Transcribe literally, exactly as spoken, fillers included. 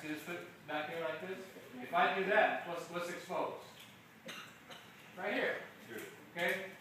See this foot back here like this? If I do that, what's, what's exposed? Right here. Okay?